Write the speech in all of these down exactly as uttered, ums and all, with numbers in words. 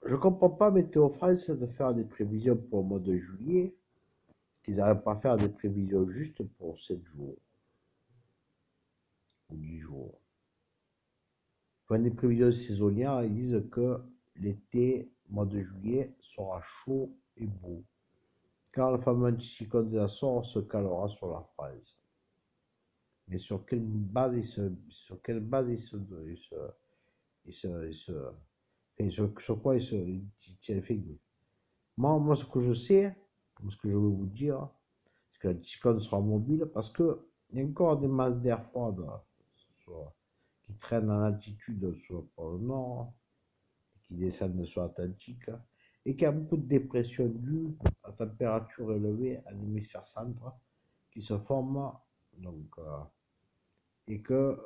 Je comprends pas Météo France de faire des prévisions pour le mois de juillet, qu'ils n'arrivent pas à faire des prévisions juste pour sept jours ou dix jours. Enfin, des prévisions saisonnières, ils disent que l'été, mois de juillet, sera chaud et beau. Quand le fameux anticyclone des Açores se calera sur la France. Mais sur quelle base il se, sur quelle base il se, il se, il se, il se, enfin, sur, sur quoi il se, il tient fait. Moi, moi, ce que je sais, ce que je veux vous dire, c'est que l'anticyclone sera mobile parce que il y a encore des masses d'air froide sur- qui traînent en altitude sur le pôle nord, qui descendent sur l'Atlantique, et qu'il y a beaucoup de dépressions dues à température élevée à l'hémisphère centre qui se forment, donc, euh, et que,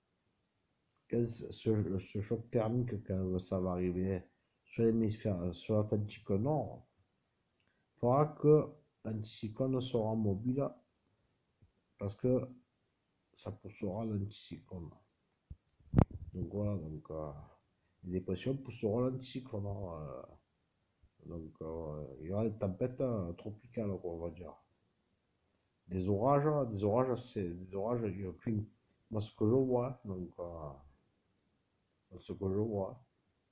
que ce, ce choc thermique, quand ça va arriver sur l'hémisphère, sur l'Atlantique nord, fera que l'anticyclone sera mobile parce que ça poussera l'anticyclone. Donc voilà, donc euh, les dépressions pousseront l'anticyclone. Euh, donc euh, il y aura des tempêtes euh, tropicales, quoi, on va dire. Des orages, des orages, c'est des orages, il y a plus- moi ce que je vois, donc euh, ce que je vois.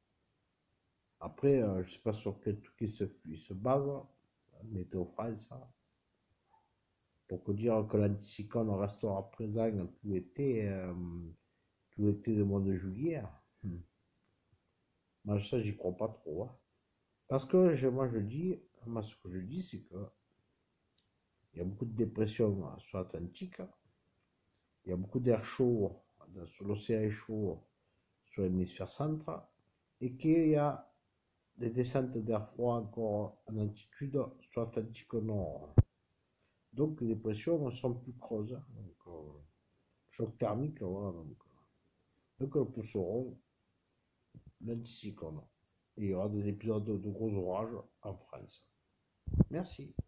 Après, euh, je sais pas sur quel truc il se, il se base, Météo France, hein, pour que dire que l'anticyclone restera présent tout l'été, euh, tout l'été du mois de juillet. Hmm. Moi, ça, j'y crois pas trop, hein. Parce que je- moi, je dis, moi, ce que je dis, c'est que il y a beaucoup de dépression euh, sur l'Atlantique, il y a beaucoup d'air chaud euh, sur l'océan chaud sur l'hémisphère centre, et qu'il y a des descentes d'air froid encore en altitude sur l'Atlantique nord. Donc les pressions sont plus creuses. Donc, euh, choc thermique, voilà. Donc, donc elles pousseront l'anticyclone. Et il y aura des épisodes de gros orages en France. Merci.